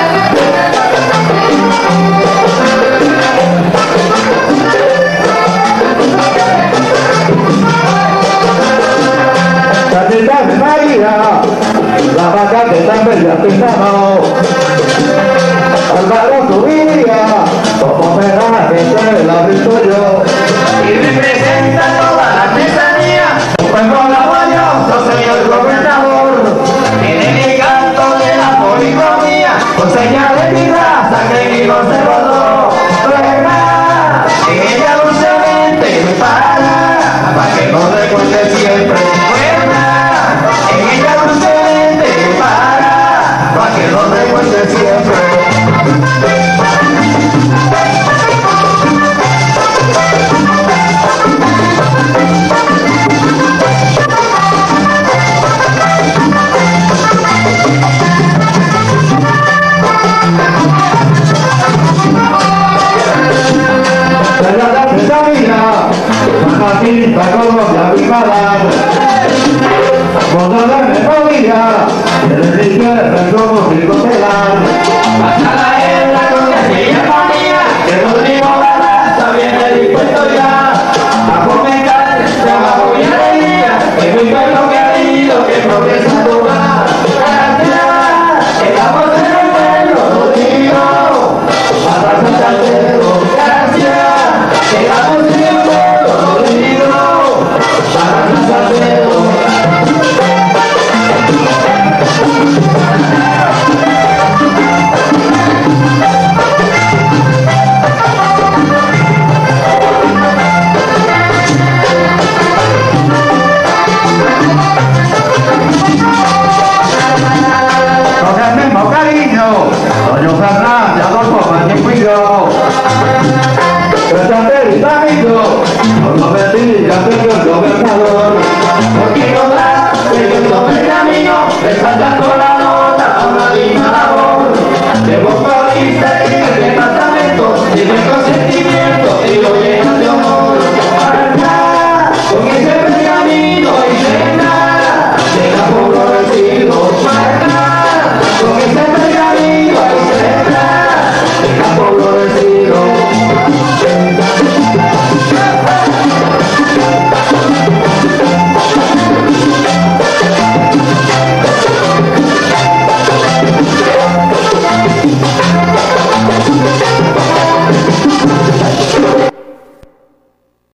Capitán María, la vaca que también ya pisamos. Álvaro Subía, como homenaje que la visto yo. Y representa toda la artesanía, un pueblo laborioso, señor gobernador. Tiene el canto de la poligamia, con señal de mi raza que vivo se rodó. Verdad, en ella dulcemente me para que no recuerde siempre. Verdad, en ella dulcemente me para que no recuerde siempre. Para Colombia privada, cuando la memoria de la religión como tricotelar. Pasada en la conciencia y armonía, que Rodrigo Barraza viene dispuesto ya a fomentar trabajo y alegría, que mi pueblo querido que progresando va. Gracias, estamos en el pueblo, Rodrigo, Barraza Salcedo. Gracias, estamos en el pueblo, Rodrigo, Barraza Salcedo. Con el mismo cariño, doña Fernández, Adolfo Magnifico. Presente y amigo, con los vecinos, señor gobernador.